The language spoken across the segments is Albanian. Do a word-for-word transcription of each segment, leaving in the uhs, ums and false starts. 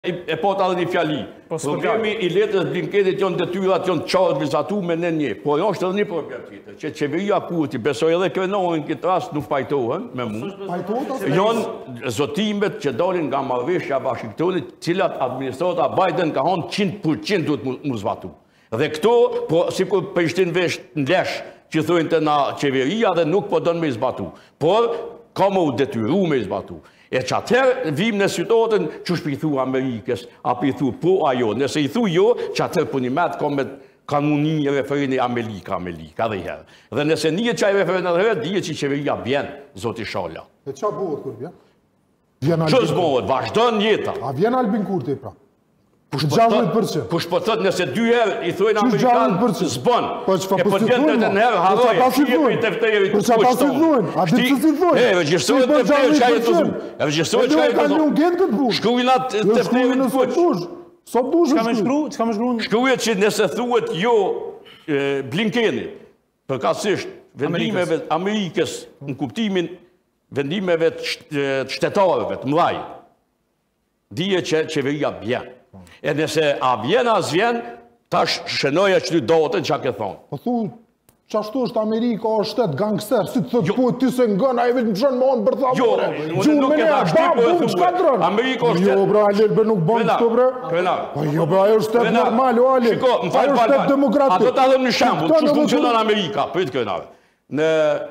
E po të adhe një fjali. Problemi i letrës Blinkenit janë detyrat janë qartë vizatu me në një. Por është edhe një problem tjetër, që qeveria Kurti, besoj edhe krenohen këtë rast nuk pajtohen me mu. Janë zotimet që dalin nga marrëveshja e Washingtonit, cilat administrata Biden ka thonë njëqind përqind duhet mu zbatu. Dhe këto, po sikur Prishtin vesh në lesh që thojnë të na qeveria dhe nuk po dënë me zbatu. Por ka më u detyru me zbatu. E që atëherë vim në situatën që shpithu Amerikës, a pithu po ajo. Nëse i thu jo, që atëherë për një metë ka me kanuni referini Amerika, Amerika dhe i herë. Dhe nëse një që a i referin edhe herë, dhije që qeveria vjen, zoti Shala. E qa bëhet kur vjen? Që zbohet, vazhdojnë njeta. A vjen Albin Kurti pra? Kush po thot nëse dy herë i thojnë Amerikanë zbon, e po tjetë të në herë haroje, shqie për i teftejerit të kushtonë. A ditë që si thujnë? E, regjistrohet teftejerit që a jetë të zu. E, regjistrohet që a jetë të zu. Shkrujnat teftejerit të kush. Sa bush Qka me shkru? Qka me shkru? Shkrujet që nëse thuhet jo Blinkenit, përkatësisht vendimeve Amerikës në kuptimin vendimeve të shtetarëve të mdhaj, dije që qeveria bjen. E nëse a vjen as vjen, tash shënoja që ty dotën që a ke thonë. Po thu, që ashtu është Amerika o shtetë gangster, si të thëtë po ti se ngën, a i vetë më qënë më onë bërtha more. Jo, nuk e ta shti po e thuë. Amerika o shtetë... Jo, bra, Alel, bë nuk bëndë të bre. Krenar. Po jo, bra, ajo shtetë normal, o Alel. Shiko, më falë, ajo shtetë demokratik. A do të adhëm një shambull, që funksionon Amerika, për të krenar. Në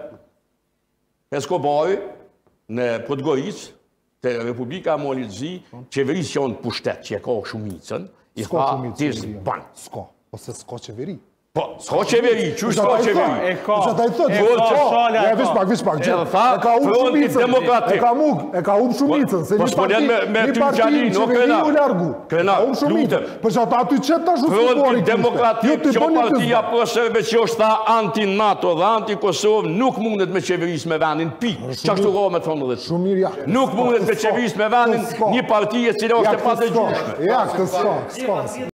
Eskobari, në Podgoricë, të Republika Molitëzi, qeverisë që janë pushtet, që e ka shumicën, i tha disë banë. Ska, ose s'ka qeveri. Po, s'ka qeveri, që s'ka qeveri? E ka, e ka, e vish pak, vish pak, e tha, fronti demokratik. E ka mug, e ka um shumicën, se një parti, një parti në qeveri u largu. Krenar, lutem. Për që ata aty qëtë ta shu Fronti demokratik që partia Kosovëve që është tha anti-NATO dhe anti-Kosovë nuk mundet me qeveris me vendin, pi, që ashtu ka me thonë dhe të. Shumir, ja. Nuk mundet me qeveris me vendin një partije cila është e patë gjyshme. Ja, këtë s'ka, s'ka.